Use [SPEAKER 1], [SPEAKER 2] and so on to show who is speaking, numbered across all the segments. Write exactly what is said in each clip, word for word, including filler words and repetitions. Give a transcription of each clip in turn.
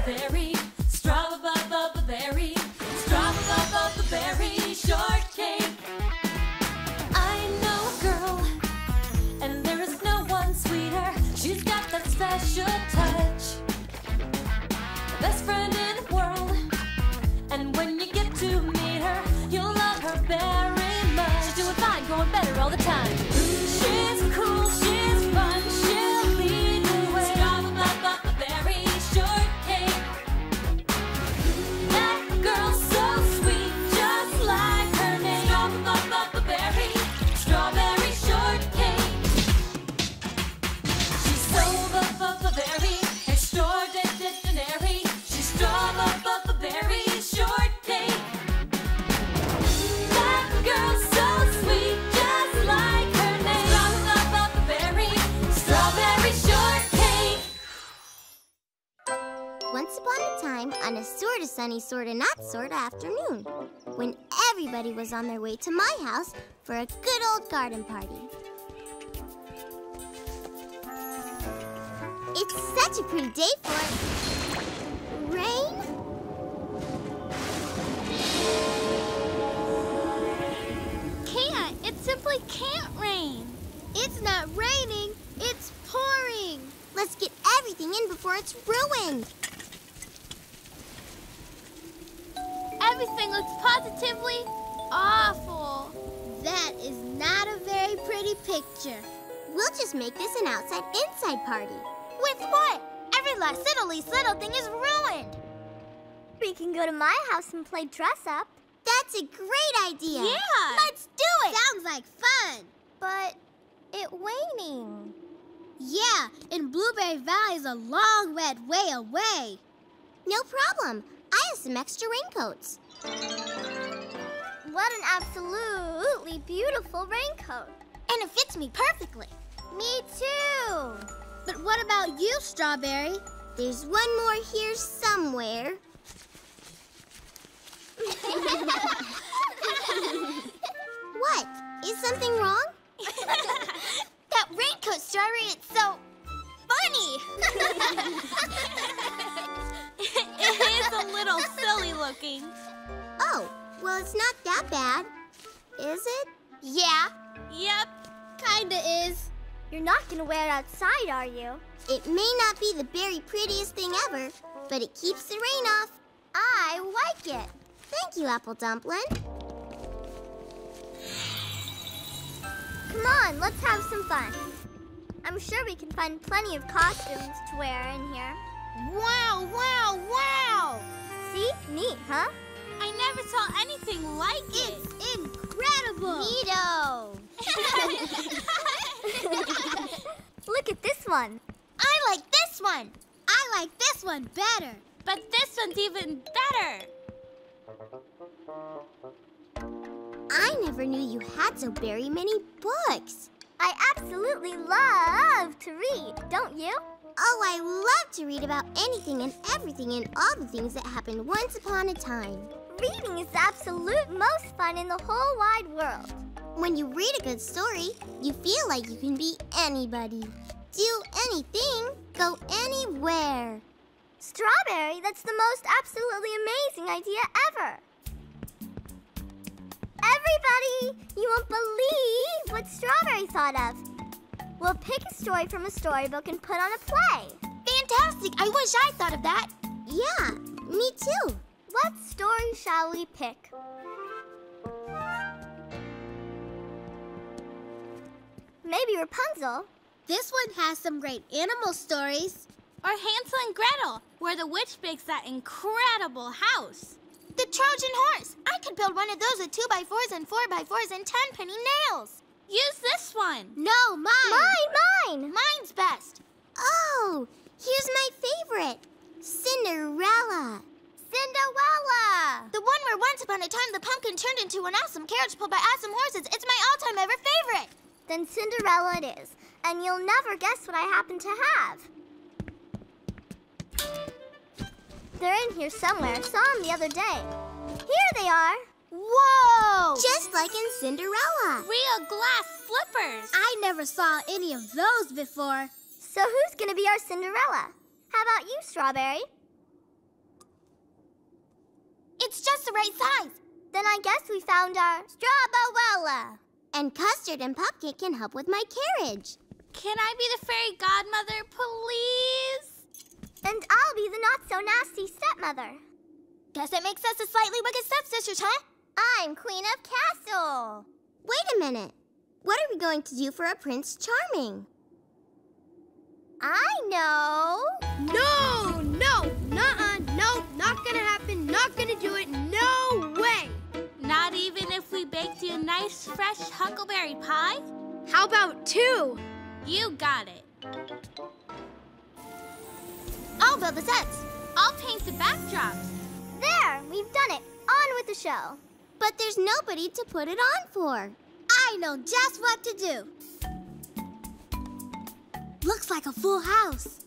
[SPEAKER 1] berry, strawberry, strawberry shortcake. I know a girl, and there is no one sweeter. She's got that special touch, the best friend in the world. And when you get to meet her, you'll love her very much. She's doing fine, going better all the time. She's cool, she's fun, she'll lead the way. Strawberry shortcake. That girl's so sweet, just like her name. Strawberry, strawberry shortcake. She's so very extraordinary. She's strawberry shortcake. That girl's so sweet, just like her name. Strawberry, strawberry shortcake.
[SPEAKER 2] Once upon a time, on a sorta sunny, sorta not sorta afternoon, when everybody was on their way to my house for a good old garden party. It's such a pretty day for rain.
[SPEAKER 3] Can't. It simply can't rain. It's not raining. It's pouring.
[SPEAKER 2] Let's get everything in before it's ruined.
[SPEAKER 3] Everything looks positively awful. That is not a very pretty picture.
[SPEAKER 2] We'll just make this an outside-inside party.
[SPEAKER 3] With what? Every last little least little thing is ruined. We can go to my house and play dress up.
[SPEAKER 2] That's a great idea.
[SPEAKER 3] Yeah. Let's do it.
[SPEAKER 2] Sounds like fun.
[SPEAKER 3] But it's raining.
[SPEAKER 2] Yeah, and Blueberry Valley is a long, wet way away. No problem. I have some extra raincoats.
[SPEAKER 3] What an absolutely beautiful raincoat.
[SPEAKER 2] And it fits me perfectly.
[SPEAKER 3] Me too.
[SPEAKER 2] But what about you, Strawberry? There's one more here somewhere. What? Is something wrong?
[SPEAKER 3] That raincoat, Strawberry, it's so funny. It is a little silly looking.
[SPEAKER 2] Oh, well, it's not that bad, is it?
[SPEAKER 3] Yeah. Yep. Kinda is. You're not gonna wear it outside, are you?
[SPEAKER 2] It may not be the very prettiest thing ever, but it keeps the rain off.
[SPEAKER 3] I like it.
[SPEAKER 2] Thank you, Apple Dumpling.
[SPEAKER 3] Come on, let's have some fun. I'm sure we can find plenty of costumes to wear in here.
[SPEAKER 2] Wow, wow, wow!
[SPEAKER 3] See? Neat, huh?
[SPEAKER 4] I never saw anything like it.
[SPEAKER 2] It's incredible!
[SPEAKER 3] Neato! Look at this one.
[SPEAKER 2] I like this one. I like this one better.
[SPEAKER 4] But this one's even better.
[SPEAKER 2] I never knew you had so very many books.
[SPEAKER 3] I absolutely love to read, don't you?
[SPEAKER 2] Oh, I love to read about anything and everything and all the things that happened once upon a time.
[SPEAKER 3] Reading is the absolute most fun in the whole wide world.
[SPEAKER 2] When you read a good story, you feel like you can be anybody. Do anything, go anywhere.
[SPEAKER 3] Strawberry, that's the most absolutely amazing idea ever. Everybody, you won't believe what Strawberry thought of. We'll pick a story from a storybook and put on a play.
[SPEAKER 2] Fantastic! I wish I thought of that. Yeah, me too.
[SPEAKER 3] What story shall we pick? Maybe Rapunzel.
[SPEAKER 2] This one has some great animal stories.
[SPEAKER 4] Or Hansel and Gretel, where the witch makes that incredible house.
[SPEAKER 2] The Trojan horse. I could build one of those with two by fours and four by fours and ten penny nails.
[SPEAKER 4] Use this one.
[SPEAKER 2] No, mine.
[SPEAKER 3] Mine, mine.
[SPEAKER 2] Mine's best. Oh, here's my favorite. Cinderella.
[SPEAKER 3] Cinderella.
[SPEAKER 2] The one where once upon a time the pumpkin turned into an awesome carriage pulled by awesome horses. It's my all-time ever favorite.
[SPEAKER 3] Then Cinderella it is. And you'll never guess what I happen to have. They're in here somewhere. I saw them the other day. Here they are.
[SPEAKER 2] Whoa! Just like in Cinderella.
[SPEAKER 4] Real glass slippers.
[SPEAKER 2] I never saw any of those before.
[SPEAKER 3] So who's going to be our Cinderella? How about you, Strawberry? It's just the right size. Then I guess we found our Strawberella.
[SPEAKER 2] And Custard and Pupcake can help with my carriage.
[SPEAKER 4] Can I be the fairy godmother, please?
[SPEAKER 3] And I'll be the not-so-nasty stepmother. Guess that makes us the slightly wicked stepsisters, huh? I'm Queen of Castle.
[SPEAKER 2] Wait a minute. What are we going to do for a Prince Charming?
[SPEAKER 3] I know.
[SPEAKER 5] No, no, nuh-uh, no, not gonna happen, not gonna do it, no way.
[SPEAKER 4] Not even if we baked you a nice, fresh huckleberry pie?
[SPEAKER 5] How about two?
[SPEAKER 4] You got it.
[SPEAKER 3] I'll build the sets.
[SPEAKER 4] I'll paint the backdrops.
[SPEAKER 3] There, we've done it. On with the show.
[SPEAKER 2] But there's nobody to put it on for.
[SPEAKER 3] I know just what to do. Looks like a full house.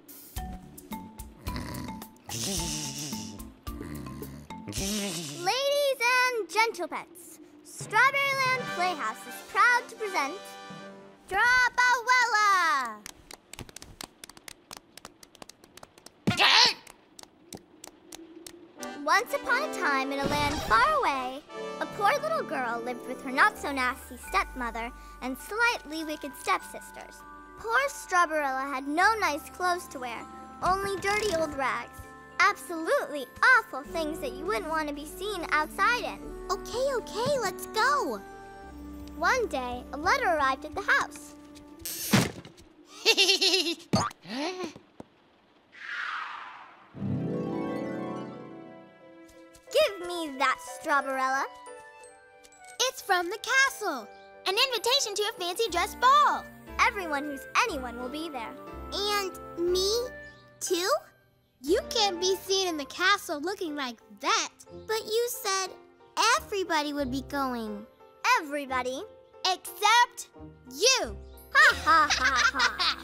[SPEAKER 3] Ladies and gentlepets, Strawberryland Playhouse is proud to present Strawberella. Once upon a time, in a land far away, a poor little girl lived with her not-so-nasty stepmother and slightly wicked stepsisters. Poor Strawberella had no nice clothes to wear, only dirty old rags. Absolutely awful things that you wouldn't want to be seen outside in.
[SPEAKER 2] Okay, okay, let's go.
[SPEAKER 3] One day, a letter arrived at the house. Give me that, Strawberella. It's from the castle. An invitation to a fancy dress ball. Everyone who's anyone will be there.
[SPEAKER 2] And me, too?
[SPEAKER 3] You can't be seen in the castle looking like that.
[SPEAKER 2] But you said everybody would be going.
[SPEAKER 3] Everybody, except you. Ha ha ha ha.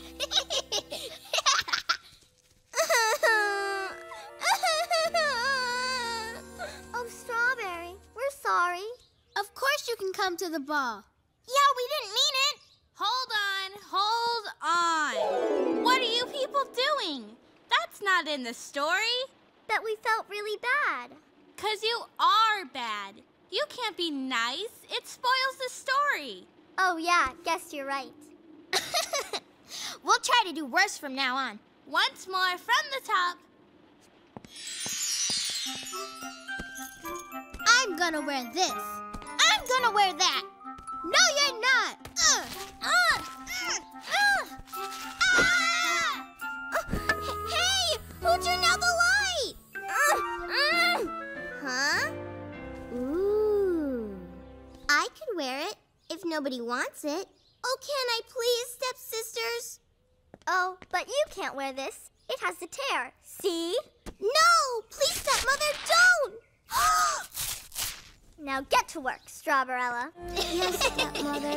[SPEAKER 3] Oh, Strawberry, we're sorry. Of course you can come to the ball. Yeah, we didn't mean it.
[SPEAKER 4] Hold on, hold on. What are you people doing? That's not in the story.
[SPEAKER 3] That we felt really bad.
[SPEAKER 4] 'Cause you are bad. You can't be nice. It spoils the story.
[SPEAKER 3] Oh, yeah, guess you're right. We'll try to do worse from now on.
[SPEAKER 4] Once more from the top.
[SPEAKER 3] I'm gonna wear this. I'm gonna wear that. No, you're not. Uh, uh, uh, uh. Ah! Uh, hey, who turned out the light? Uh, uh.
[SPEAKER 2] Huh? Ooh. I could wear it if nobody wants it. Oh, can I please, stepsisters?
[SPEAKER 3] Oh, but you can't wear this. It has a tear. See?
[SPEAKER 2] No! Please, stepmother, don't!
[SPEAKER 3] Now get to work, Strawberella.
[SPEAKER 2] Yes, stepmother.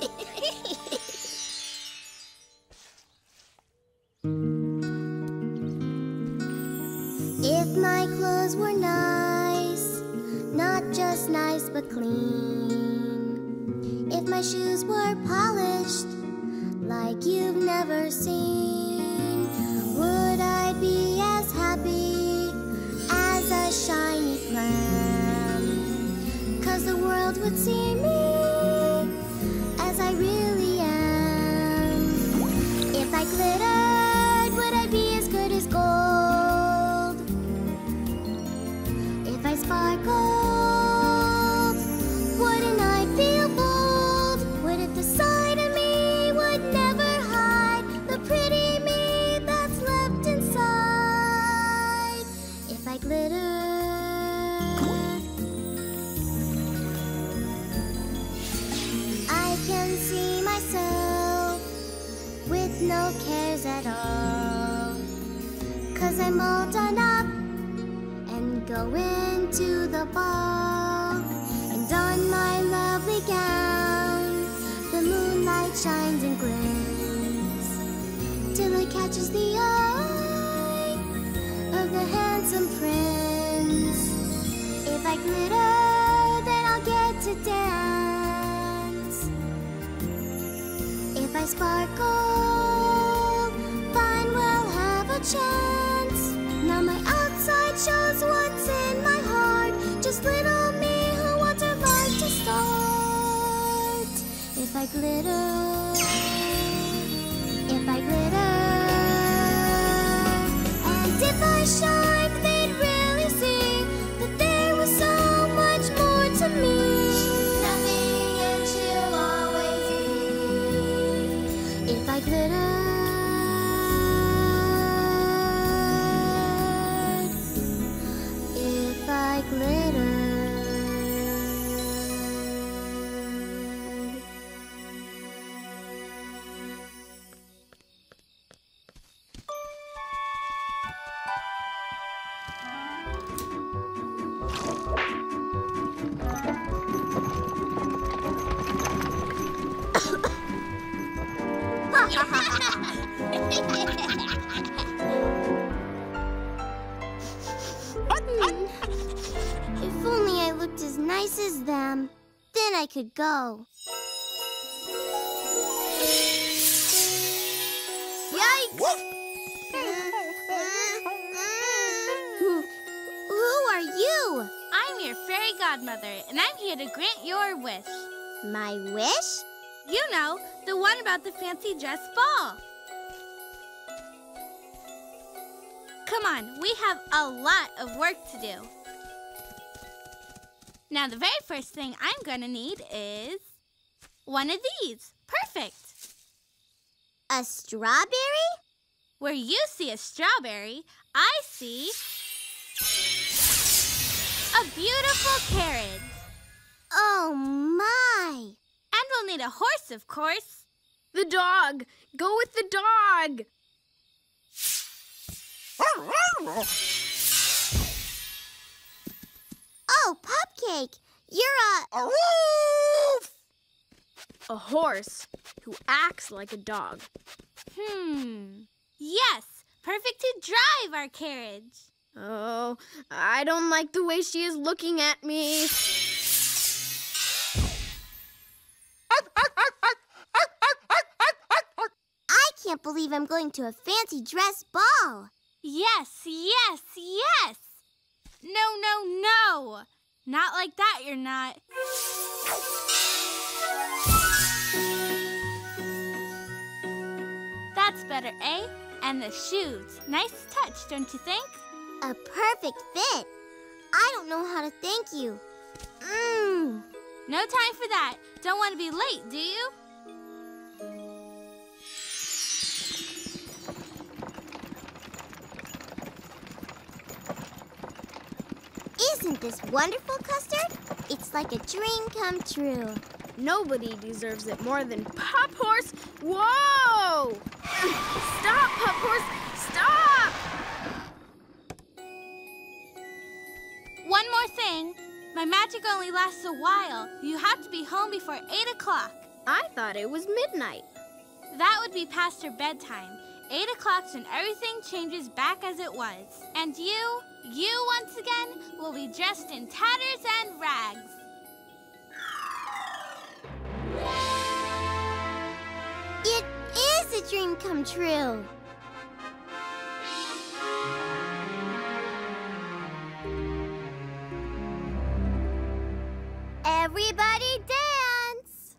[SPEAKER 2] If my clothes were nice, not just nice but clean. If my shoes were polished, like you've never seen, would I be as happy as a shiny clam? 'Cause the world would see me as I really am. If I glittered, would I be as good as gold? If I sparkled, wouldn't I feel bold? What if the side of me would never hide the pretty me that's left inside? If I glittered, I can see myself with no cares at all. 'Cause I'm all done up and go into the ball. And on my lovely gown, the moonlight shines and glints till it catches the eye of the handsome prince. If I glitter, then I'll get to dance. If I sparkle, fine, we'll have a chance. Now my outside shows what's in my heart. wish I'd they'd really see that there was so much more to me. Nothing and she'll always be. If I glittered, if I glittered. If only I looked as nice as them, then I could go. Yikes! who, who are you?
[SPEAKER 4] I'm your fairy godmother, and I'm here to grant your wish.
[SPEAKER 2] My wish?
[SPEAKER 4] You know, the one about the fancy dress ball. Come on, we have a lot of work to do. Now, the very first thing I'm going to need is one of these. Perfect.
[SPEAKER 2] A strawberry?
[SPEAKER 4] Where you see a strawberry, I see a beautiful carriage.
[SPEAKER 2] Oh, my.
[SPEAKER 4] And we'll need a horse, of course.
[SPEAKER 5] The dog. Go with the dog.
[SPEAKER 2] Oh, Pupcake, you're a...
[SPEAKER 5] A horse who acts like a dog.
[SPEAKER 4] Hmm. Yes, perfect to drive our carriage.
[SPEAKER 5] Oh, I don't like the way she is looking at me.
[SPEAKER 2] I can't believe I'm going to a fancy dress ball.
[SPEAKER 4] Yes, yes, yes. No, no, no. Not like that, you're not. That's better, eh? And the shoes. Nice touch, don't you think?
[SPEAKER 2] A perfect fit. I don't know how to thank you. Mmm.
[SPEAKER 4] No time for that. Don't want to be late, do you?
[SPEAKER 2] Isn't this wonderful, Custard? It's like a dream come true.
[SPEAKER 5] Nobody deserves it more than Pup Horse. Whoa! Stop, Pup Horse! Stop!
[SPEAKER 4] One more thing. My magic only lasts a while. You have to be home before eight o'clock.
[SPEAKER 5] I thought it was midnight.
[SPEAKER 4] That would be past her bedtime. Eight o'clock's when everything changes back as it was. And you, you once again, will be dressed in tatters and rags.
[SPEAKER 2] It is a dream come true. Everybody dance!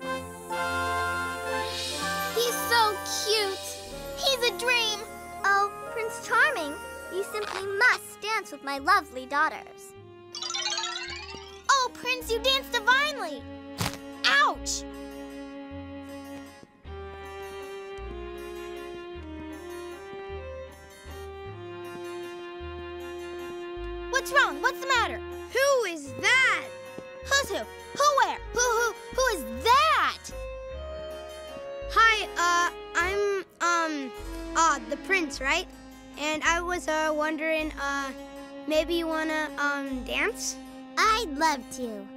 [SPEAKER 3] He's so cute. He's a dream. Oh, Prince Charming, you simply must dance with my lovely daughters. Oh, Prince, you dance divinely. Ouch! What's wrong? What's the matter?
[SPEAKER 5] Who is that?
[SPEAKER 3] Who's who? Who where? Who who who is that?
[SPEAKER 5] Hi, uh, I'm, um, uh, the prince, right? And I was, uh, wondering, uh, maybe you wanna, um, dance?
[SPEAKER 2] I'd love to.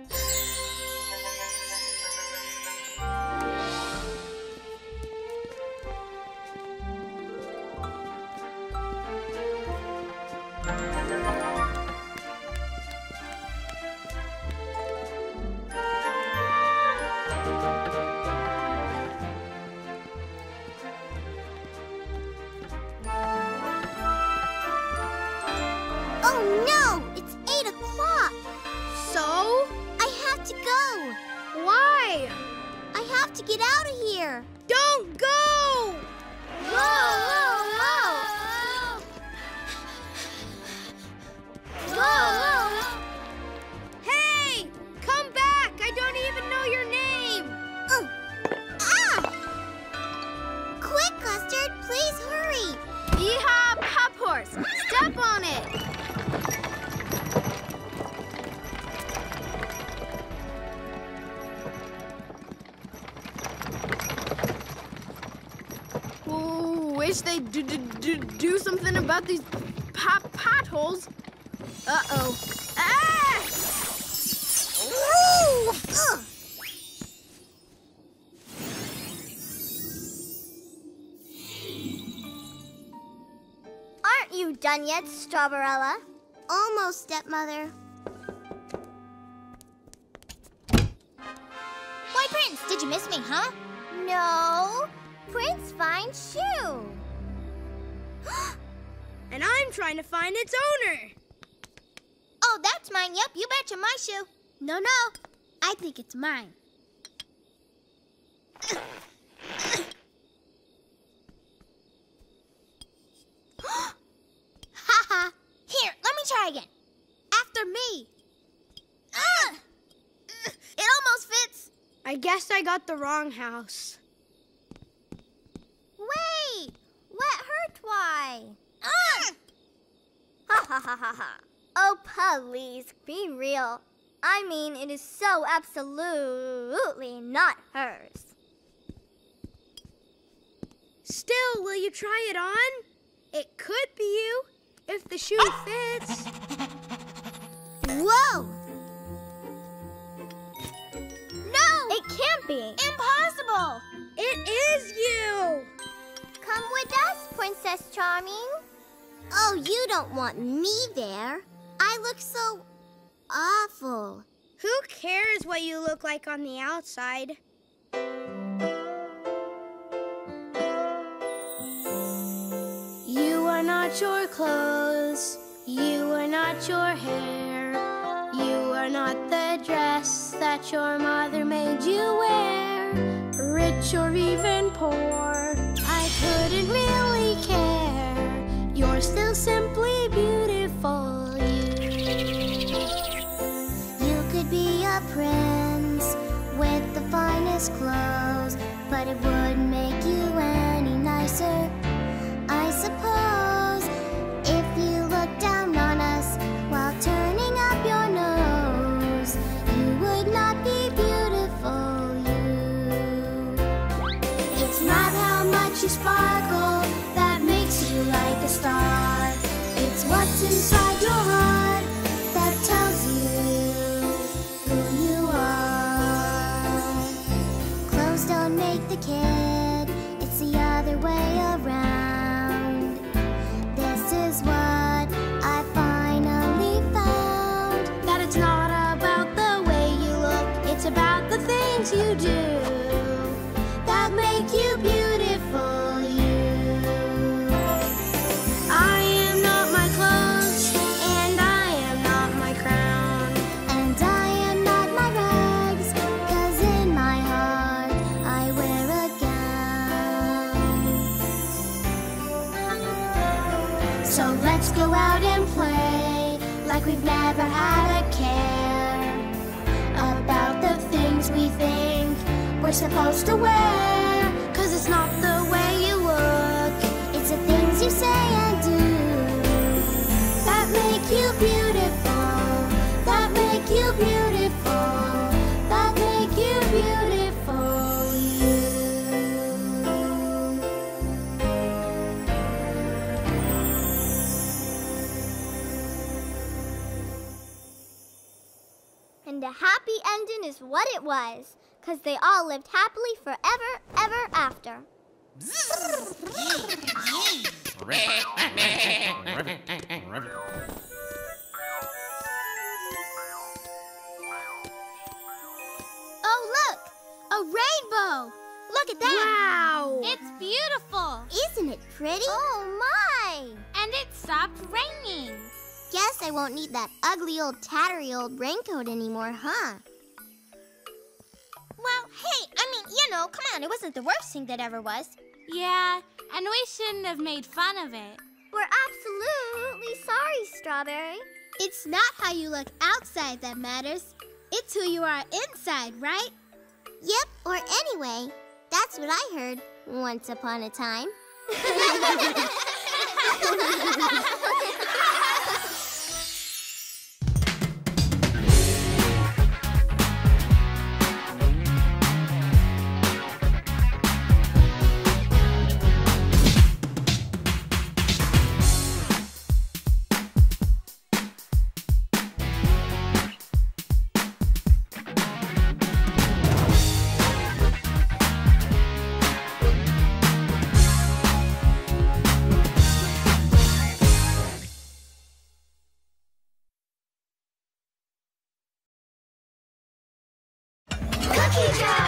[SPEAKER 2] Oh no! It's eight o'clock!
[SPEAKER 5] So?
[SPEAKER 2] I have to go!
[SPEAKER 5] Why?
[SPEAKER 2] I have to get out of here!
[SPEAKER 5] Don't go!
[SPEAKER 2] Whoa, whoa, whoa!
[SPEAKER 5] do, do, do, do something about these pot potholes. Uh-oh. Ah! Woo! Ugh.
[SPEAKER 3] Aren't you done yet, Strawberella?
[SPEAKER 2] Almost, stepmother.
[SPEAKER 3] Why, Prince, did you miss me, huh? No. Prince finds shoe.
[SPEAKER 5] And I'm trying to find its owner.
[SPEAKER 3] Oh, that's mine. Yep, you betcha, my shoe.
[SPEAKER 2] No, no. I think it's mine.
[SPEAKER 3] Haha. Here, let me try again. After me. Ah! It almost fits.
[SPEAKER 5] I guess I got the wrong house.
[SPEAKER 3] Wait. Let her try. Ah! Ha ha ha ha ha. Oh, please, be real. I mean, it is so absolutely not hers.
[SPEAKER 5] Still, will you try it on? It could be you, if the shoe fits.
[SPEAKER 3] Whoa! No! It can't be. Impossible!
[SPEAKER 5] It is you!
[SPEAKER 3] Come with us, Princess Charming.
[SPEAKER 2] Oh, you don't want me there. I look so awful.
[SPEAKER 5] Who cares what you look like on the outside? You are not your clothes. You are not your hair. You are not the dress that your mother made you wear. Rich or even poor, I couldn't really care. You're still simply beautiful, you.
[SPEAKER 2] You could be a prince with the finest clothes, but it wouldn't make you any nicer, I suppose. If you look down on us while turning up your nose, you would not be beautiful, you. It's not how much you sparkle that makes you like a star. It's what's inside your heart that tells you who you are. Clothes don't make the kid, it's the other way around. This is what I finally found.
[SPEAKER 5] That it's not about the way you look, it's about the things you do that make you beautiful, you. I am not my clothes, and I am not my crown.
[SPEAKER 2] And I am not my rags, 'cause in my heart I wear a gown. So let's go out and play like we've never had a care about the things we think we're supposed to wear.
[SPEAKER 5] 'Cause it's not the way you look,
[SPEAKER 2] It's the things you say and do that make you beautiful, that make you beautiful, that make you beautiful, you.
[SPEAKER 3] And a happy ending is what it was, 'cause they all lived happily forever, ever after.
[SPEAKER 2] Oh, look! A rainbow! Look at that!
[SPEAKER 5] wow!
[SPEAKER 4] It's beautiful.
[SPEAKER 2] Isn't it pretty?
[SPEAKER 3] Oh, my!
[SPEAKER 4] And it stopped raining.
[SPEAKER 2] Guess I won't need that ugly old tattery old raincoat anymore, huh?
[SPEAKER 3] Well, hey, I mean, you know, come on, it wasn't the worst thing that ever was.
[SPEAKER 4] Yeah, and we shouldn't have made fun of it.
[SPEAKER 3] We're absolutely sorry, Strawberry.
[SPEAKER 2] It's not how you look outside that matters. It's who you are inside, right? Yep, or anyway, that's what I heard once upon a time.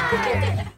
[SPEAKER 1] Bye.